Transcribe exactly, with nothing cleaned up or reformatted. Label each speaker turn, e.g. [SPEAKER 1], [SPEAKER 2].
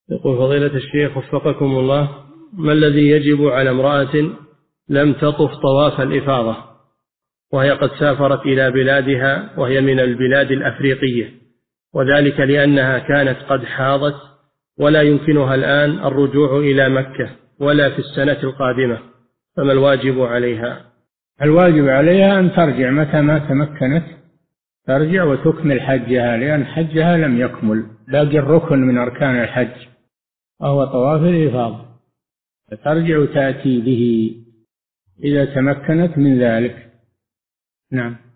[SPEAKER 1] يقول فضيلة الشيخ وفقكم الله، ما الذي يجب على امرأة لم تطف طواف الإفاضة وهي قد سافرت إلى بلادها وهي من البلاد الأفريقية، وذلك لأنها كانت قد حاضت ولا يمكنها الآن الرجوع إلى مكة ولا في السنة القادمة، فما الواجب عليها؟
[SPEAKER 2] الواجب عليها أن ترجع متى ما تمكنت، ترجع وتكمل حجها، لأن حجها لم يكمل، باقي الركن من أركان الحج وهو طواف الإفاضة، فترجع وتأتي به إذا تمكنت من ذلك. نعم.